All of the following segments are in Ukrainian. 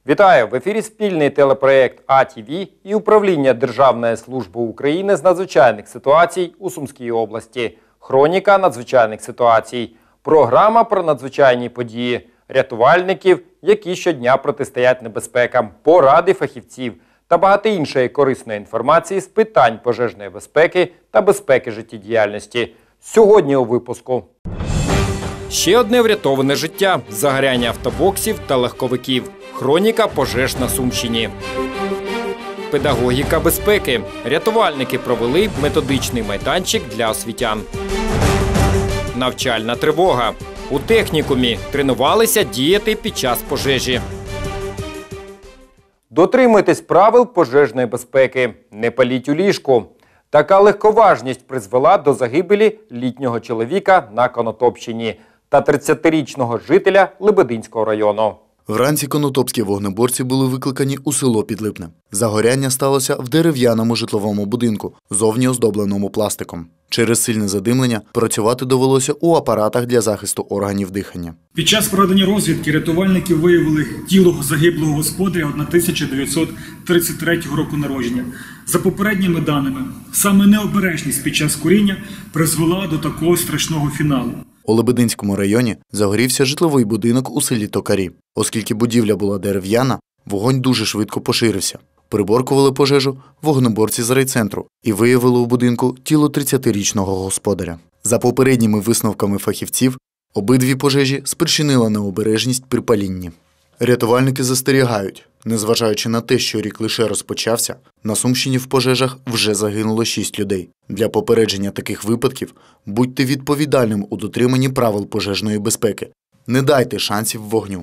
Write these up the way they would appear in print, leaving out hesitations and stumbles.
Вітаю! В ефірі спільний телепроєкт АТВ і Управління Державної служби України з надзвичайних ситуацій у Сумській області. Хроніка надзвичайних ситуацій. Програма про надзвичайні події. Рятувальників, які щодня протистоять небезпекам, поради фахівців та багато іншої корисної інформації з питань пожежної безпеки та безпеки життєдіяльності. Сьогодні у випуску. Ще одне врятоване життя – загоряння автобоксів та легковиків. Хроніка пожеж на Сумщині. Педагогіка безпеки. Рятувальники провели методичний майданчик для освітян. Навчальна тривога. У технікумі тренувалися діяти під час пожежі. Дотримуйтесь правил пожежної безпеки. Не паліть у ліжку. Така легковажність призвела до загибелі літнього чоловіка на Конотопщині та 30-річного жителя Лебединського району. Вранці конотопські вогнеборці були викликані у село Підлипне. Загоряння сталося в дерев'яному житловому будинку, зовні оздобленому пластиком. Через сильне задимлення працювати довелося у апаратах для захисту органів дихання. Під час проведення розвідки рятувальники виявили тіло загиблого господаря 1933 року народження. За попередніми даними, саме необережність під час куріння призвела до такого страшного фіналу. У Лебединському районі загорівся житловий будинок у селі Токарі. Оскільки будівля була дерев'яна, вогонь дуже швидко поширився. Приборкували пожежу вогнеборці з райцентру і виявили у будинку тіло 30-річного господаря. За попередніми висновками фахівців, обидві пожежі спричинила необережність при палінні. Рятувальники застерігають, незважаючи на те, що рік лише розпочався, на Сумщині в пожежах вже загинуло 6 людей. Для попередження таких випадків будьте відповідальним у дотриманні правил пожежної безпеки. Не дайте шансів вогню.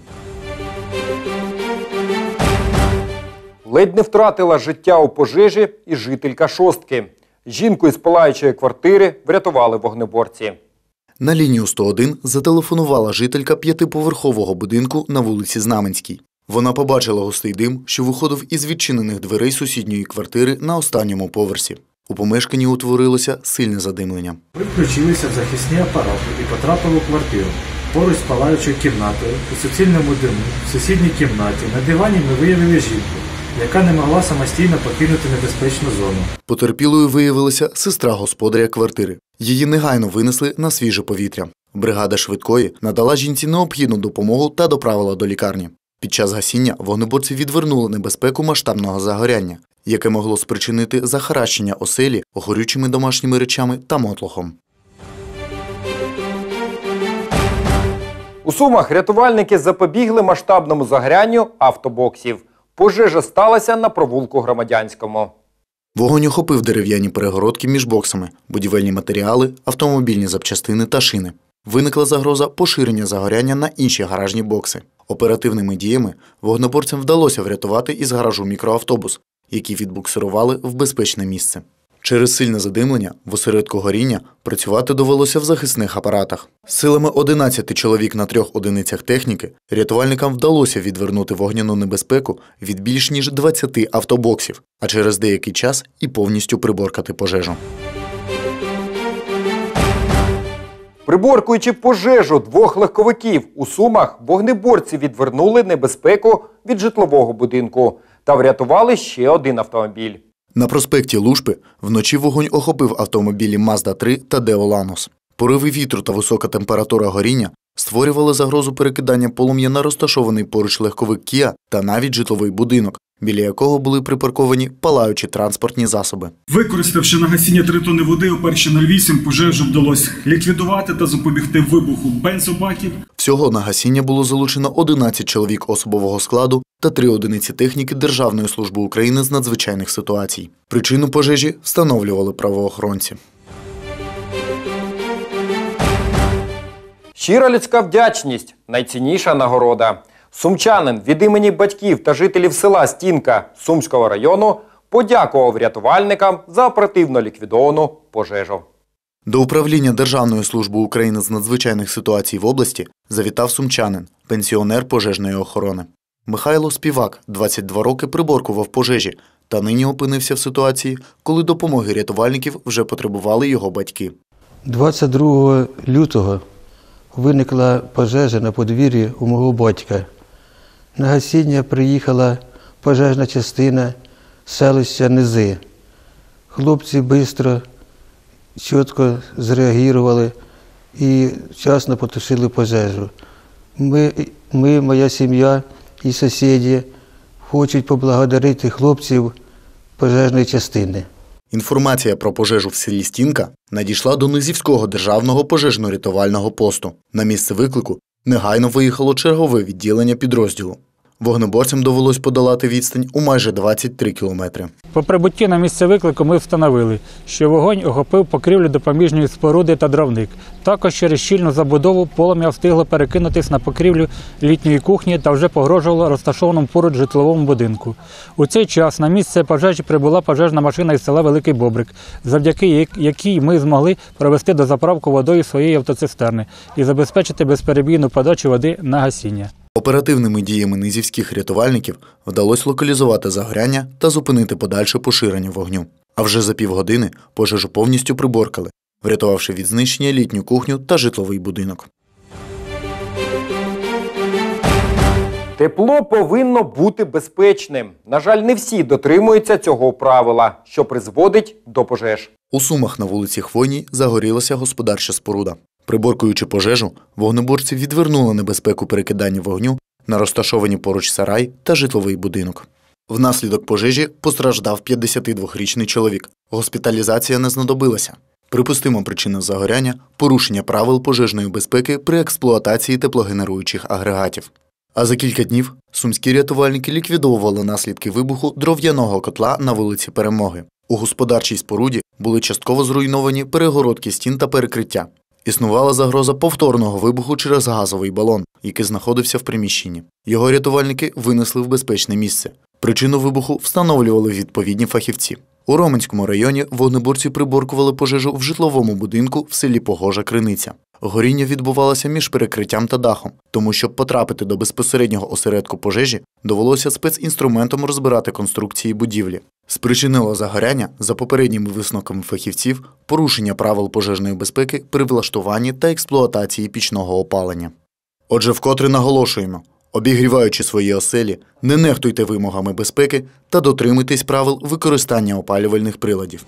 Ледь не втратила життя у пожежі і жителька Шостки. Жінку із палаючої квартири врятували вогнеборці. На лінію 101 зателефонувала жителька 5-поверхового будинку на вулиці Знаменській. Вона побачила густий дим, що виходив із відчинених дверей сусідньої квартири на останньому поверсі. У помешканні утворилося сильне задимлення. Ми включилися в захисні апарати і потрапили у квартиру. Поруч з палаючою кімнатою, у суцільному диму, в сусідній кімнаті, на дивані ми виявили жінку, яка не могла самостійно покинути небезпечну зону. Потерпілою виявилася сестра господаря квартири. Її негайно винесли на свіже повітря. Бригада швидкої надала жінці необхідну допомогу та доправила до лікарні. Під час гасіння вогнеборці відвернули небезпеку масштабного загоряння, яке могло спричинити захаращення оселі горючими домашніми речами та мотлохом. У Сумах рятувальники запобігли масштабному загорянню автобоксів. Пожежа сталася на провулку Громадянському. Вогонь охопив дерев'яні перегородки між боксами, будівельні матеріали, автомобільні запчастини та шини. Виникла загроза поширення загоряння на інші гаражні бокси. Оперативними діями вогнеборцям вдалося врятувати із гаражу мікроавтобус, який відбуксирували в безпечне місце. Через сильне задимлення в осередку горіння працювати довелося в захисних апаратах. Силами 11 чоловік на 3 одиницях техніки рятувальникам вдалося відвернути вогняну небезпеку від більш ніж 20 автобоксів, а через деякий час і повністю приборкати пожежу. Приборкуючи пожежу 2 легковиків у Сумах, вогнеборці відвернули небезпеку від житлового будинку та врятували ще один автомобіль. На проспекті Лушпи вночі вогонь охопив автомобілі Mazda-3 та Deo Lanos. Пориви вітру та висока температура горіння створювали загрозу перекидання полум'я на розташований поруч легковик Kia та навіть житловий будинок, біля якого були припарковані палаючі транспортні засоби. Використавши на гасіння 3 тонни води о 1:08, пожежу вдалося ліквідувати та запобігти вибуху бензобаків. Всього на гасіння було залучено 11 чоловік особового складу та 3 одиниці техніки Державної служби України з надзвичайних ситуацій. Причину пожежі встановлювали правоохоронці. Щира людська вдячність – найцінніша нагорода. Сумчанин від імені батьків та жителів села Стінка Сумського району подякував рятувальникам за оперативно ліквідовану пожежу. До управління Державної служби України з надзвичайних ситуацій в області завітав сумчанин, пенсіонер пожежної охорони. Михайло Співак 22 роки приборкував пожежі та нині опинився в ситуації, коли допомоги рятувальників вже потребували його батьки. 22 лютого виникла пожежа на подвір'ї у мого батька На гасіння приїхала пожежна частина селища Низи. Хлопці швидко, чітко зреагували і вчасно потушили пожежу. Ми, моя сім'я і сусіди хочуть поблагодарити хлопців пожежної частини. Інформація про пожежу в селі Стінка надійшла до Низівського державного пожежно-рятувального посту. На місце виклику негайно виїхало чергове відділення підрозділу. Вогнеборцям довелось подолати відстань у майже 23 кілометри. По прибутті на місце виклику ми встановили, що вогонь охопив покрівлю допоміжної споруди та дровник. Також через щільну забудову полум'я встигло перекинутись на покрівлю літньої кухні та вже погрожувало розташованому поруч житловому будинку. У цей час на місце пожежі прибула пожежна машина із села Великий Бобрик, завдяки якій ми змогли провести дозаправку водою своєї автоцистерни і забезпечити безперебійну подачу води на гасіння. Оперативними діями низівських рятувальників вдалося локалізувати загоряння та зупинити подальше поширення вогню. А вже за півгодини пожежу повністю приборкали, врятувавши від знищення літню кухню та житловий будинок. Тепло повинно бути безпечним. На жаль, не всі дотримуються цього правила, що призводить до пожеж. У Сумах на вулиці Хвойній загорілася господарча споруда. Приборкуючи пожежу, вогнеборці відвернули небезпеку перекидання вогню на розташовані поруч сарай та житловий будинок. Внаслідок пожежі постраждав 52-річний чоловік. Госпіталізація не знадобилася. Припустима причина загоряння – порушення правил пожежної безпеки при експлуатації теплогенеруючих агрегатів. А за кілька днів сумські рятувальники ліквідовували наслідки вибуху дров'яного котла на вулиці Перемоги. У господарчій споруді були частково зруйновані перегородки стін та перекриття. Існувала загроза повторного вибуху через газовий балон, який знаходився в приміщенні. Його рятувальники винесли в безпечне місце. Причину вибуху встановлювали відповідні фахівці. У Роменському районі вогнеборці приборкували пожежу в житловому будинку в селі Погожа Криниця. Горіння відбувалося між перекриттям та дахом, тому щоб потрапити до безпосереднього осередку пожежі, довелося спецінструментом розбирати конструкції будівлі. Спричинило загоряння, за попередніми висновками фахівців, порушення правил пожежної безпеки при влаштуванні та експлуатації пічного опалення. Отже, вкотре наголошуємо, обігріваючи свої оселі, не нехтуйте вимогами безпеки та дотримуйтесь правил використання опалювальних приладів.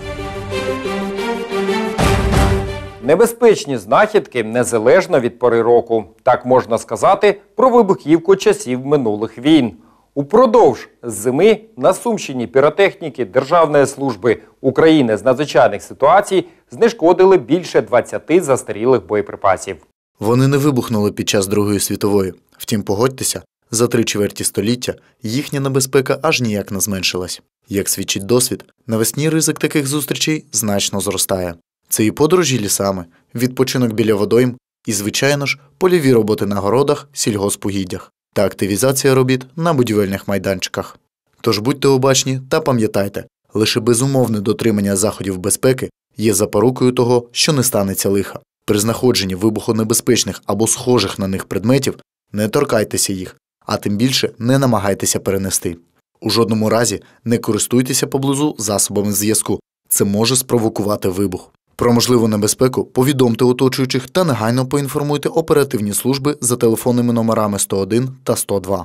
Небезпечні знахідки незалежно від пори року. Так можна сказати про вибухівку часів минулих війн. Упродовж зими на Сумщині піротехніки Державної служби України з надзвичайних ситуацій знешкодили більше 20 застарілих боєприпасів. Вони не вибухнули під час Другої світової. Втім, погодьтеся, за 3/4 століття їхня небезпека аж ніяк не зменшилась. Як свідчить досвід, навесні ризик таких зустрічей значно зростає. Це і подорожі лісами, відпочинок біля водойм і, звичайно ж, польові роботи на городах, сільгоспугіддях та активізація робіт на будівельних майданчиках. Тож будьте обачні та пам'ятайте, лише безумовне дотримання заходів безпеки є запорукою того, що не станеться лиха. При знаходженні вибухонебезпечних або схожих на них предметів не торкайтеся їх, а тим більше не намагайтеся перенести. У жодному разі не користуйтеся поблизу засобами зв'язку. Це може спровокувати вибух. Про можливу небезпеку повідомте оточуючих та негайно поінформуйте оперативні служби за телефонними номерами 101 та 102.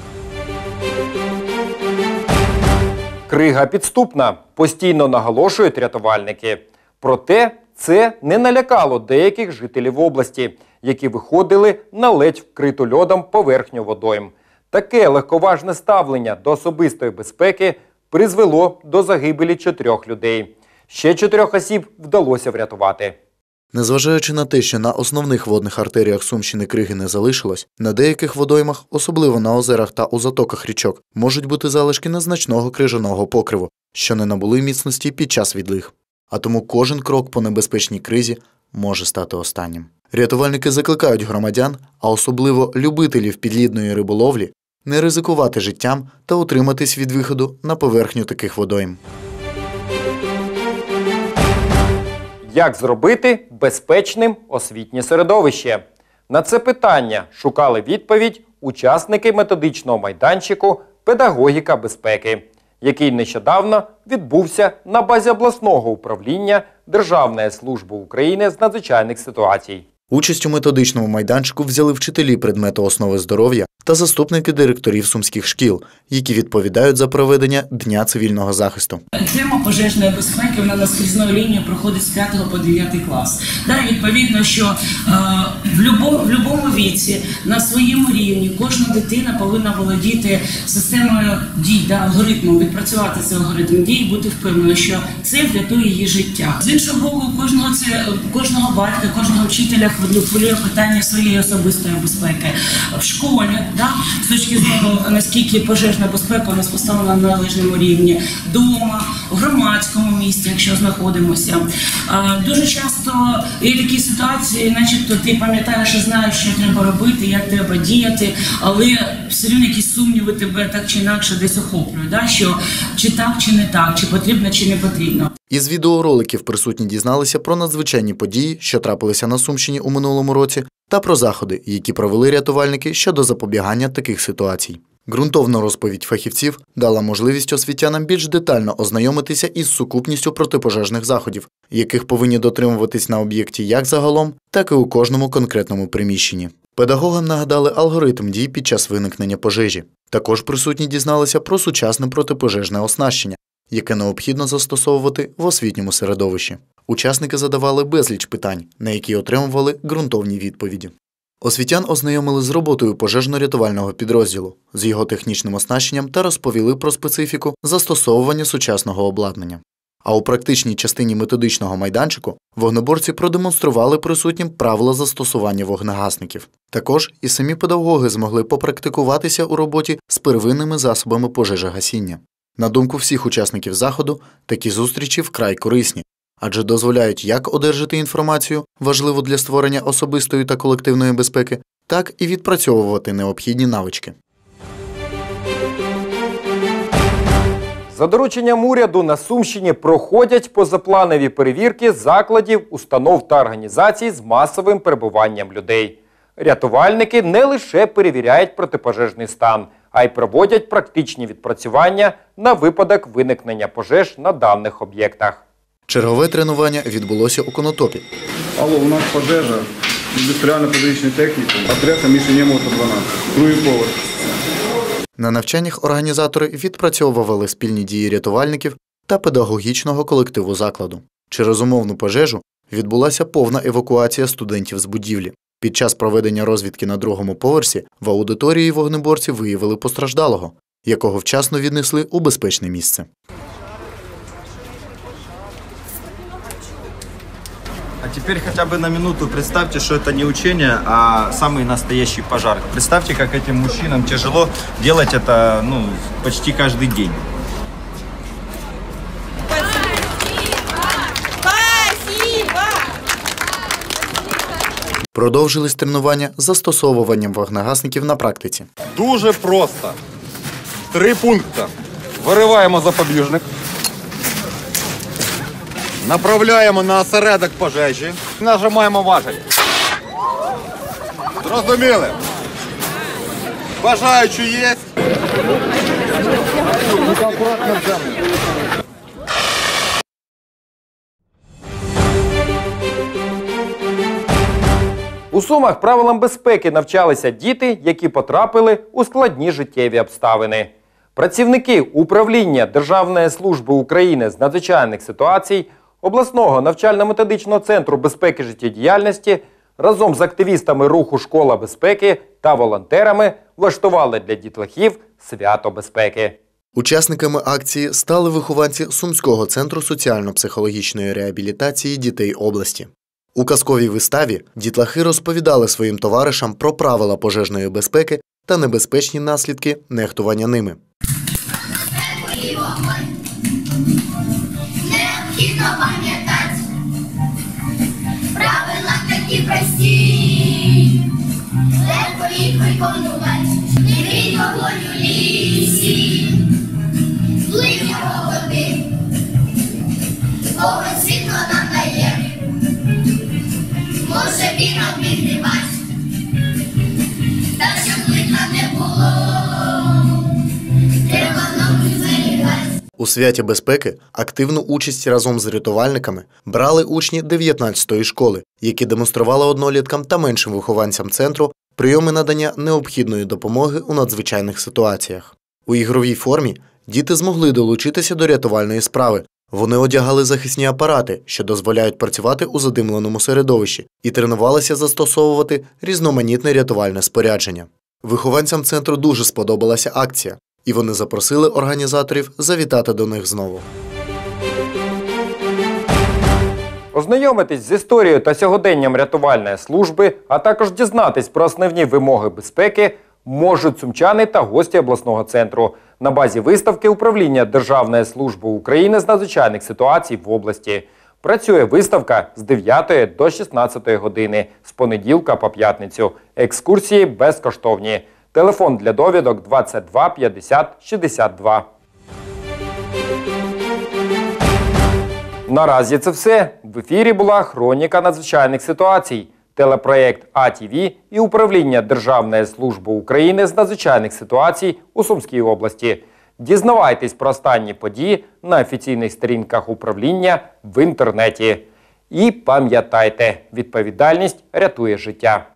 Крига підступна, постійно наголошують рятувальники. Проте це не налякало деяких жителів області, які виходили на ледь вкриту льодом поверхню водойм. Таке легковажне ставлення до особистої безпеки призвело до загибелі 4 людей. Ще 4 осіб вдалося врятувати. Незважаючи на те, що на основних водних артеріях Сумщини криги не залишилось, на деяких водоймах, особливо на озерах та у затоках річок, можуть бути залишки незначного крижаного покриву, що не набули міцності під час відлиг. А тому кожен крок по небезпечній кризі може стати останнім. Рятувальники закликають громадян, а особливо любителів підлідної риболовлі, не ризикувати життям та утриматись від виходу на поверхню таких водойм. Як зробити безпечним освітнє середовище? На це питання шукали відповідь учасники методичного майданчику «Педагогіка безпеки», який нещодавно відбувся на базі обласного управління Державної служби України з надзвичайних ситуацій. Участь у методичному майданчику взяли вчителі предмету основи здоров'я та заступники директорів сумських шкіл, які відповідають за проведення Дня цивільного захисту. Тема пожежної безпеки вона на скрізною лінією проходить з 5 по 9 клас. Відповідно, що в будь-якому віці на своєму рівні кожна дитина повинна володіти системою дій, алгоритмом, відпрацювати цей алгоритм дій і бути впевненою, що це врятує її життя. З іншого боку, кожного батька, кожного вчителя хвилює питання своєї особистої безпеки. В школі, з точки зору, наскільки пожежна безпека у нас поставлена на належному рівні, вдома, в громадському місці, якщо знаходимося. Дуже часто є такі ситуації, начебто ти пам'ятаєш і знаєш, що треба робити, як треба діяти, але все одно якісь сумніви тебе так чи інакше десь охоплюють, що чи так, чи не так, чи потрібно, чи не потрібно. Із відеороликів присутні дізналися про надзвичайні події, що трапилися на Сумщині у минулому році, та про заходи, які провели рятувальники щодо запобігання таких ситуацій. Ґрунтовна розповідь фахівців дала можливість освітянам більш детально ознайомитися із сукупністю протипожежних заходів, яких повинні дотримуватись на об'єкті як загалом, так і у кожному конкретному приміщенні. Педагогам нагадали алгоритм дій під час виникнення пожежі. Також присутні дізналися про сучасне протипожежне оснащення, яке необхідно застосовувати в освітньому середовищі. Учасники задавали безліч питань, на які отримували ґрунтовні відповіді. Освітян ознайомили з роботою пожежно-рятувального підрозділу, з його технічним оснащенням та розповіли про специфіку застосовування сучасного обладнання. А у практичній частині методичного майданчику вогнеборці продемонстрували присутнім правила застосування вогнегасників. Також і самі педагоги змогли попрактикуватися у роботі з первинними засобами пожежогасіння. На думку всіх учасників заходу, такі зустрічі вкрай корисні, адже дозволяють як одержати інформацію, важливу для створення особистої та колективної безпеки, так і відпрацьовувати необхідні навички. За дорученням уряду на Сумщині проходять позапланові перевірки закладів, установ та організацій з масовим перебуванням людей. Рятувальники не лише перевіряють протипожежний стан, а й проводять практичні відпрацювання на випадок виникнення пожеж на даних об'єктах. Чергове тренування відбулося у Конотопі. Алло, у нас пожежа, індустріально-педагогічний технікум, адреса міста Немова, 12, другий поверх. На навчаннях організатори відпрацьовували спільні дії рятувальників та педагогічного колективу закладу. Через умовну пожежу відбулася повна евакуація студентів з будівлі. Під час проведення розвідки на другому поверсі в аудиторії вогнеборці виявили постраждалого, якого вчасно віднесли у безпечне місце. А теперь хотя бы на минуту представьте, что это не учение, а самый настоящий пожар. Представьте, как этим мужчинам тяжело делать это почти каждый день. Продовжились тренування з застосовуванням вогнегасників на практиці. Дуже просто. 3 пункти. Вириваємо запобіжник. Направляємо на осередок пожежі. Нажимаємо важіль. Зрозуміли? Бажаючі є. Акуратно в землю. У Сумах правилам безпеки навчалися діти, які потрапили у складні життєві обставини. Працівники управління Державної служби України з надзвичайних ситуацій обласного навчально-методичного центру безпеки життєдіяльності разом з активістами руху «Школа безпеки» та волонтерами влаштували для дітлахів свято безпеки. Учасниками акції стали вихованці Сумського центру соціально-психологічної реабілітації дітей області. У казковій виставі дітлахи розповідали своїм товаришам про правила пожежної безпеки та небезпечні наслідки нехтування ними. Необхідно пам'ятати, правила такі прості, легко їх виконувати, не грій вогонь у лісі, плив його води, вогонь світло нам дає, може він обігрівати, так щоб лиха не було, треба нам зберігати. У святі безпеки активну участь разом з рятувальниками брали учні 19-ї школи, які демонстрували одноліткам та меншим вихованцям центру прийоми надання необхідної допомоги у надзвичайних ситуаціях. У ігровій формі діти змогли долучитися до рятувальної справи. Вони одягали захисні апарати, що дозволяють працювати у задимленому середовищі, і тренувалися застосовувати різноманітне рятувальне спорядження. Вихованцям центру дуже сподобалася акція, і вони запросили організаторів завітати до них знову. Ознайомитись з історією та сьогоденням рятувальної служби, а також дізнатись про основні вимоги безпеки можуть сумчани та гості обласного центру на базі виставки Управління Державної служби України з надзвичайних ситуацій в області. Працює виставка з 9 до 16 години, з понеділка по п'ятницю. Екскурсії безкоштовні. Телефон для довідок 22 50 62. Наразі це все. В ефірі була «Хроніка надзвичайних ситуацій», телепроєкт АТВ і Управління Державної служби України з надзвичайних ситуацій у Сумській області. Дізнавайтесь про останні події на офіційних сторінках управління в інтернеті. І пам'ятайте, відповідальність рятує життя.